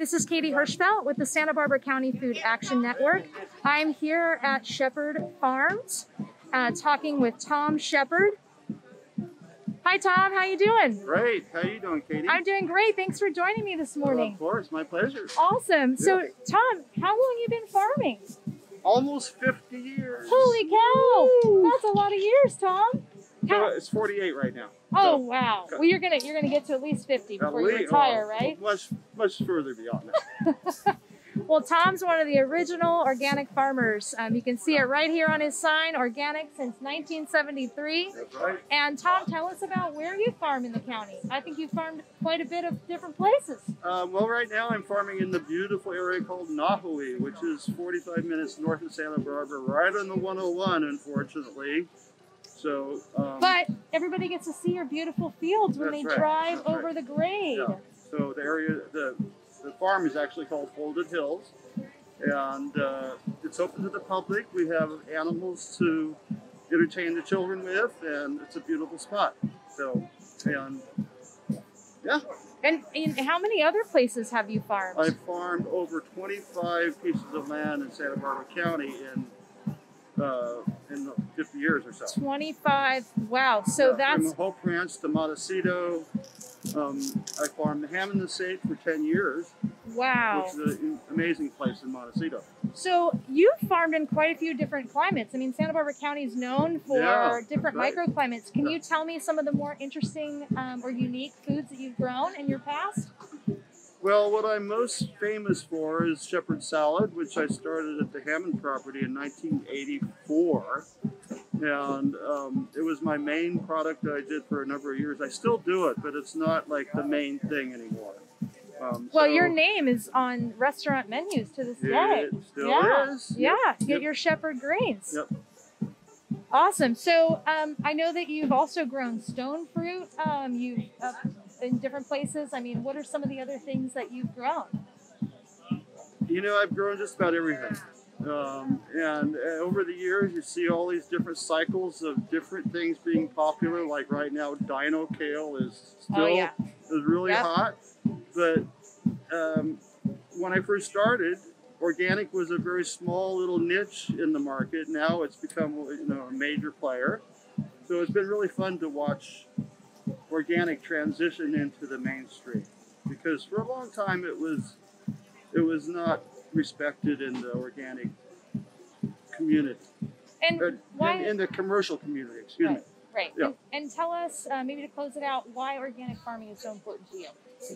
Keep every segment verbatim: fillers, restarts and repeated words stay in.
This is Katie Hirschfeld with the Santa Barbara County Food Action Network. I'm here at Shepherd Farms, uh, talking with Tom Shepherd. Hi, Tom. How you doing? Great. How you doing, Katie? I'm doing great. Thanks for joining me this morning. Well, of course. My pleasure. Awesome. Yeah. So, Tom, how long have you been farming? Almost fifty years. Holy cow! Woo! That's a lot of years, Tom. So it's forty-eight right now. Oh So, wow! Well, you're gonna you're gonna get to at least fifty before you least- retire, oh, right? Much much further beyond that. Well, Tom's one of the original organic farmers. Um, you can see it right here on his sign, organic since nineteen seventy-three. That's right. And Tom, tell us about where you farm in the county. I think you farmed quite a bit of different places. Um, well, right now I'm farming in the beautiful area called Nahui, which is forty-five minutes north of Santa Barbara, right on the one oh one, unfortunately. So, um, But everybody gets to see your beautiful fields when That's they right. drive That's over right. the grade. yeah. So the area, the the farm is actually called Folded Hills, and uh, it's open to the public. We have animals to entertain the children with, and it's a beautiful spot. So, and yeah. And, and how many other places have you farmed? I've farmed over twenty-five pieces of land in Santa Barbara County in uh, in the fifty years or so. twenty-five. Wow. So Yeah, that's from Hope Ranch to Montecito. Um, I farmed the Hammond Estate for ten years, wow. which is an amazing place in Montecito. So you've farmed in quite a few different climates. I mean, Santa Barbara County is known for Yeah, different right. microclimates. Can Yeah. you tell me some of the more interesting um, or unique foods that you've grown in your past? Well, what I'm most famous for is shepherd salad, which I started at the Hammond property in nineteen eighty-four. And um, it was my main product that I did for a number of years. I still do it, but it's not like the main thing anymore. Um, Well, so your name is on restaurant menus to this day. It still yeah. is. Yeah. Yep. Get Yep. your shepherd greens. Yep. Awesome. So um, I know that you've also grown stone fruit. Um, you uh, in different places. I mean, what are some of the other things that you've grown? You know, I've grown just about everything. Um, and uh, over the years, you see all these different cycles of different things being popular. Like right now, dino kale is still Oh, yeah. is really Yep. hot. But um, when I first started, organic was a very small little niche in the market. Now it's become, you know, a major player. So it's been really fun to watch organic transition into the mainstream, because for a long time it was it was not respected in the organic community, And uh, why? in, in the commercial community, excuse right. me. Right. Yeah. And, and tell us, uh, maybe to close it out, why organic farming is so important to you.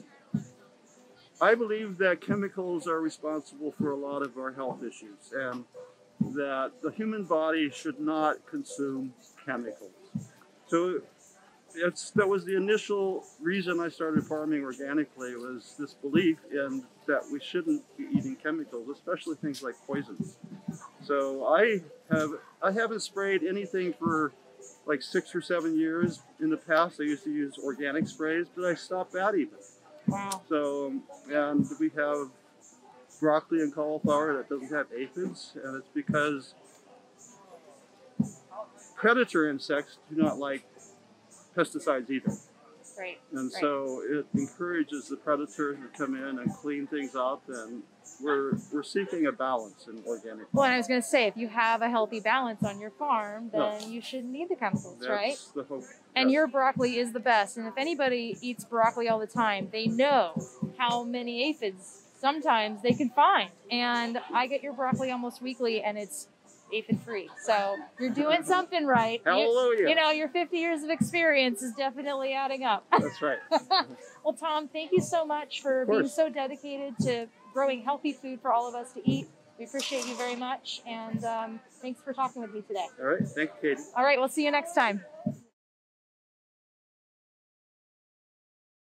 I believe that chemicals are responsible for a lot of our health issues, and that the human body should not consume chemicals. So it's, that was the initial reason I started farming organically, was this belief in that we shouldn't be eating chemicals, especially things like poisons. So I have I haven't sprayed anything for like six or seven years. In the past, I used to use organic sprays, but I stopped that even. Wow. So, um, and we have broccoli and cauliflower that doesn't have aphids, and it's because predator insects do not like pesticides either. Right. And right. so it encourages the predators to come in and clean things up, and we're we're seeking a balance in organic. Well, and I was going to say, if you have a healthy balance on your farm, then No. you shouldn't need the chemicals, That's right? the hope. And Yes. your broccoli is the best. And if anybody eats broccoli all the time, they know how many aphids sometimes they can find. And I get your broccoli almost weekly, and it's aphid free. So you're doing something right. You- Hallelujah. You, know, your fifty years of experience is definitely adding up. That's right. Well, Tom, thank you so much for Of being course. so dedicated to growing healthy food for all of us to eat. We appreciate you very much. And um, thanks for talking with me today. All right. Thank you, Katie. All right, we'll see you next time.